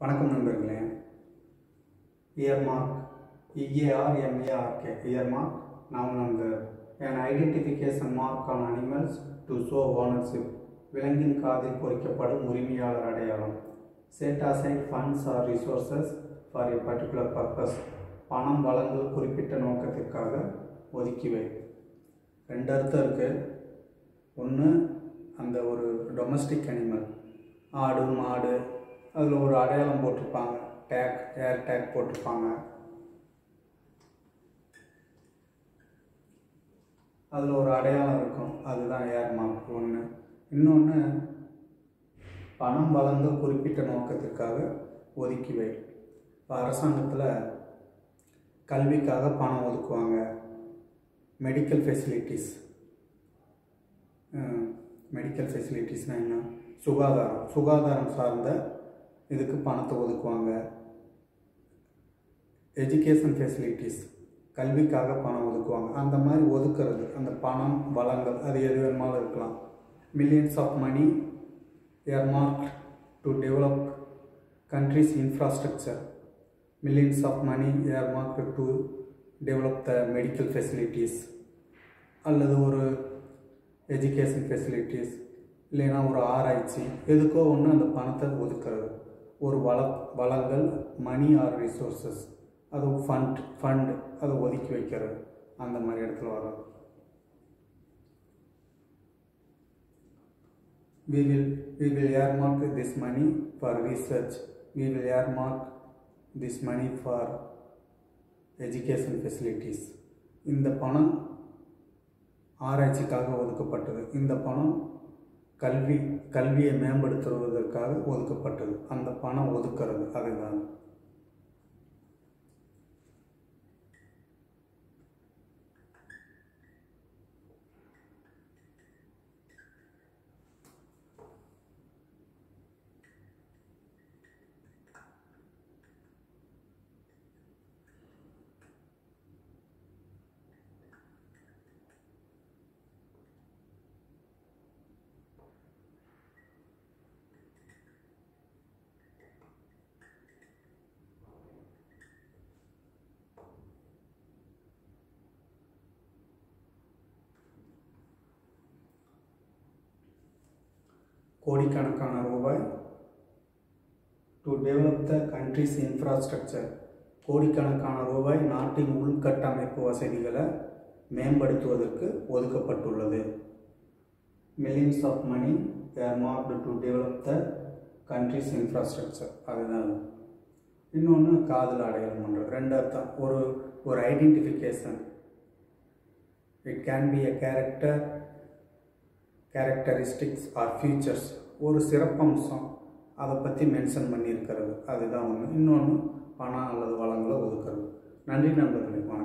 வணக்கம் நண்பர்களே. Earmark, EARMARK, earmark, noun number, an identification mark on animals to show ownership. விலங்கின் காதில் பொறிக்கப்படும் உரிமையாளர் அடையாளம். Set aside funds or resources for a particular purpose. பணம் வளங்கள் குறிப்பிட்ட நோக்கத்திற்காக ஒதுக்கிவை. ரெண்டு அர்த்தம் இருக்கு. ஒன்று, அந்த ஒரு டொமஸ்டிக் அனிமல், ஆடு மாடு, அதில் ஒரு அடையாளம் போட்டிருப்பாங்க, டேக், ஏர் டேக் போட்டிருப்பாங்க. அதில் ஒரு அடையாளம் இருக்கும், அதுதான் ஏர் மார்க் ஒன்று. இன்னொன்று, பணம் வளங்கள் குறிப்பிட்ட நோக்கத்திற்காக ஒதுக்கிவை. இப்போ அரசாங்கத்தில் கல்விக்காக பணம் ஒதுக்குவாங்க, மெடிக்கல் ஃபெசிலிட்டிஸ்னால் என்ன, சுகாதாரம் சார்ந்த இதுக்கு பணத்தை ஒதுக்குவாங்க. எஜுகேஷன் ஃபெசிலிட்டிஸ், கல்விக்காக பணம் ஒதுக்குவாங்க. அந்த மாதிரி ஒதுக்குறது, அந்த பணம் வளங்கள் அது எது வேணுமாலும் இருக்கலாம். Millions of money earmarked to develop countries infrastructure. Millions of money earmarked to develop the medical facilities, அல்லது ஒரு எஜுகேஷன் ஃபெசிலிட்டிஸ், இல்லைன்னா ஒரு ஆராய்ச்சி, எதுக்கோ ஒன்று அந்த பணத்தை ஒதுக்குறது. ஒரு வளங்கள், மணி ஆர் ரிசோர்ஸஸ், அது ஃபண்ட் அதை ஒதுக்கி வைக்கிறது, அந்த மாதிரி இடத்துல வரும். We will earmark this money for research. We will earmark this money for education facilities. இந்த பணம் ஆராய்ச்சிக்காக ஒதுக்கப்பட்டது, இந்த பணம் கல்வியை மேம்படுத்துவதற்காக ஒதுக்கப்பட்டது. அந்த பணம் ஒதுக்கிறது, அதுதான். கோடிக்கணக்கான ரூபாய் to develop the countries infrastructure. கோடிக்கணக்கான ரூபாய் நாட்டின் உள்கட்டமைப்பு வசதிகளை மேம்படுத்துவதற்கு ஒதுக்கப்பட்டுள்ளது. Millions of money earmarked to develop the countries infrastructure, அதுதான். இன்னொன்று காதல் அடையாளம் பண்ணுறது. ரெண்டு அர்த்தம். ஒரு identification, it can be a characteristics or features, ஒரு சிறப்பம்சம், அதை பற்றி மென்ஷன் பண்ணியிருக்கிறது, அதுதான் ஒன்று. இன்னொன்று பணம் அல்லது வளங்களை ஒதுக்கிறது. நன்றி நண்பர்களே.